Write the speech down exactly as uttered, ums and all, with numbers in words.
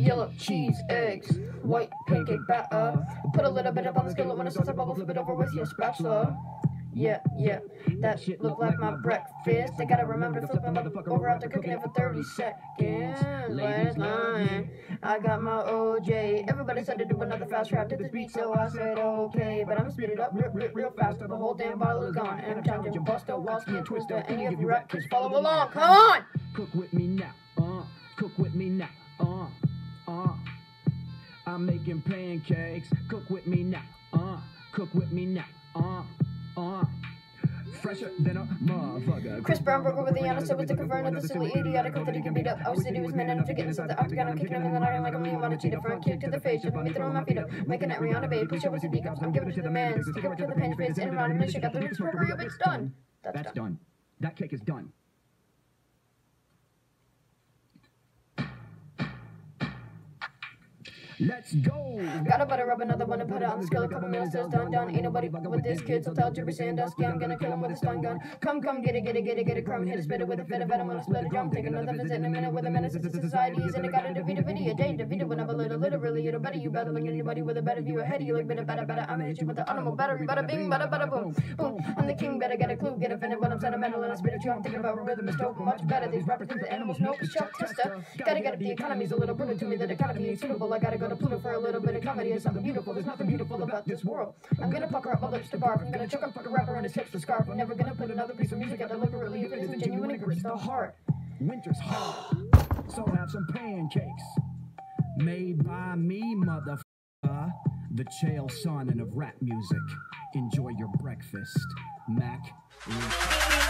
yellow cheese, eggs, white pancake batter. Put a little bit up on the skillet when it starts to bubble, flip it over with your spatula. Yeah, yeah, that shit look like my breakfast. I gotta remember to flip my motherfucker over after cooking it for thirty seconds. Last night, I got my O J. Everybody said to do another fast rap to this beat, so I said okay. But I'm speed it up real, real, real fast till the whole damn bottle is gone. And I'm challenging Buster, Walski, and Twister. Any of you rap kids follow along, come on! Cook with me now, uh, cook with me now, uh, uh. I'm making pancakes, cook with me now, uh, cook with me now, uh. Uh, fresher than a motherfucker. Chris Brown broke over the honest, so was to convert another silly idiotic hope that he can beat up. Our city was man enough to get inside the octagon. I'm kicking him in the night like a million wanna cheat. A front kick to the face, jumping me throwing my feet up, making that Rihanna babe. Push over to the cups, I'm giving it to the man. Stick over to the pinch face, in and around him, and shake out the roots for real. It's done. That's, That's done. done. That cake is done. Let's go! Gotta butter up another one and put it on the scale. A couple minutes is done, done. Ain't nobody fucking with this kid, so tell Jibber Sandusky I'm gonna kill him with a stun gun. Come, come, get it, get it, get it, get it, crumb. Hit it, spit it with a fit of venom on a split a drum. Take another visit in a minute with a menace to societies. And I gotta defeat a video, Jane, defeat it whenever little, literally. It'll better you battling anybody with a better view ahead of you. Like, better, better, better. I'm gonna hit you with the animal battery, bada bing, bada, bada, boom. Boom, I'm the king, better get a clue. Get offended when I'm sentimental and I spit at you. I'm thinking about rhythm is dope, much better. These rappers think the animals know, cause Chuck Tester. Gotta get up, the economy's a little brutal to me. That economy ain't suitable. I gotta go to Pluto for a little bit of comedy. It's something beautiful, there's nothing beautiful about this world. I'm gonna pucker up my lips to barf. I'm gonna choke up fuck a rapper on his hips to scarf. I'm never gonna put another piece of music out deliberately if it isn't genuine and grits the heart. Winter's hard, so have some pancakes. Made by me, motherfucker. The Chael Sonnen of rap music. Enjoy your breakfast, Mac.